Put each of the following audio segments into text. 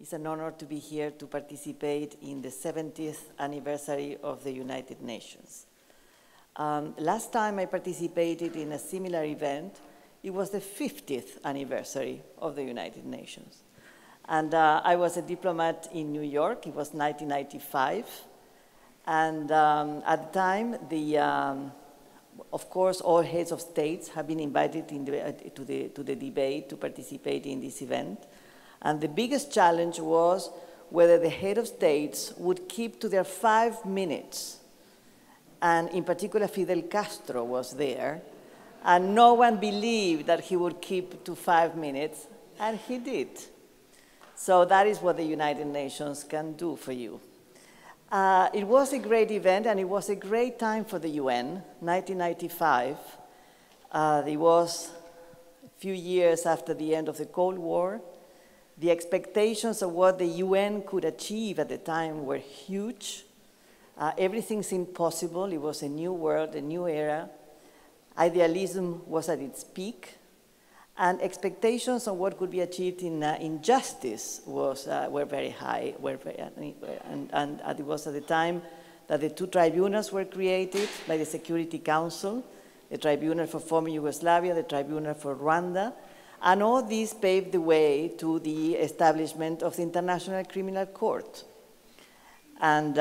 It's an honor to be here to participate in the 70th anniversary of the United Nations. Last time I participated in a similar event, it was the 50th anniversary of the United Nations. And I was a diplomat in New York. It was 1995. And at the time, of course, all heads of states have been invited to the debate to participate in this event. And the biggest challenge was whether the head of states would keep to their 5 minutes. And in particular, Fidel Castro was there. And no one believed that he would keep to 5 minutes, and he did. So that is what the United Nations can do for you. It was a great event, and it was a great time for the UN, 1995. It was a few years after the end of the Cold War. The expectations of what the UN could achieve at the time were huge. Everything seemed possible. It was a new world, a new era. Idealism was at its peak. And expectations on what could be achieved in justice were very high. And it was at the time that the two tribunals were created by the Security Council, the Tribunal for former Yugoslavia, the Tribunal for Rwanda. And all this paved the way to the establishment of the International Criminal Court. And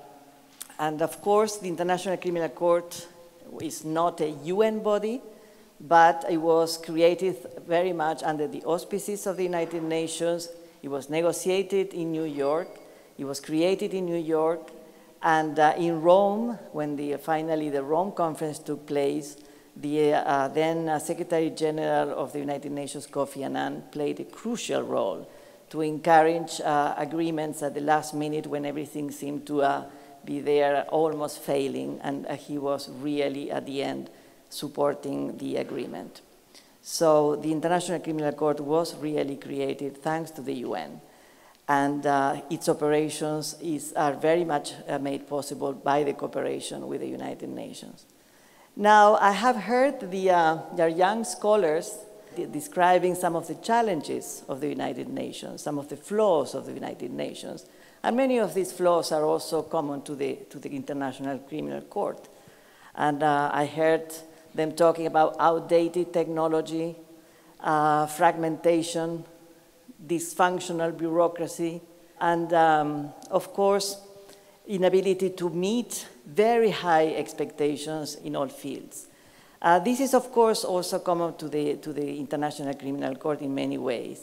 of course, the International Criminal Court is not a UN body, but it was created very much under the auspices of the United Nations. It was negotiated in New York. It was created in New York. And in Rome, when finally the Rome Conference took place, the then Secretary General of the United Nations, Kofi Annan, played a crucial role to encourage agreements at the last minute when everything seemed to be there, almost failing, and he was really, at the end, supporting the agreement. So the International Criminal Court was really created thanks to the UN, and its operations are very much made possible by the cooperation with the United Nations. Now, I have heard the young scholars describing some of the challenges of the United Nations, some of the flaws of the United Nations, and many of these flaws are also common to the International Criminal Court. And I heard them talking about outdated technology, fragmentation, dysfunctional bureaucracy, and of course, inability to meet very high expectations in all fields. This is, of course, also common to the International Criminal Court in many ways.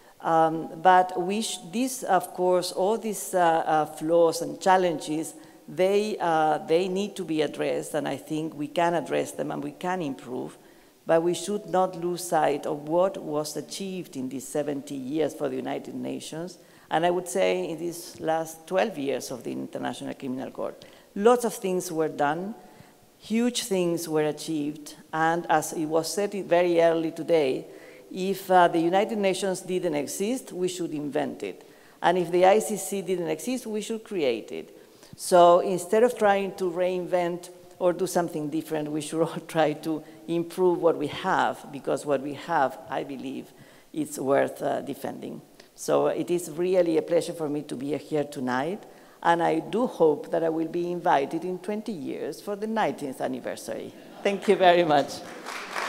But of course, all these flaws and challenges, they need to be addressed, and I think we can address them and we can improve, but we should not lose sight of what was achieved in these 70 years for the United Nations, and I would say in these last 12 years of the International Criminal Court. Lots of things were done, huge things were achieved, and as it was said very early today, if the United Nations didn't exist, we should invent it. And if the ICC didn't exist, we should create it. So instead of trying to reinvent or do something different, we should all try to improve what we have, because what we have, I believe, is worth defending. So it is really a pleasure for me to be here tonight, and I do hope that I will be invited in 20 years for the 19th anniversary. Thank you very much.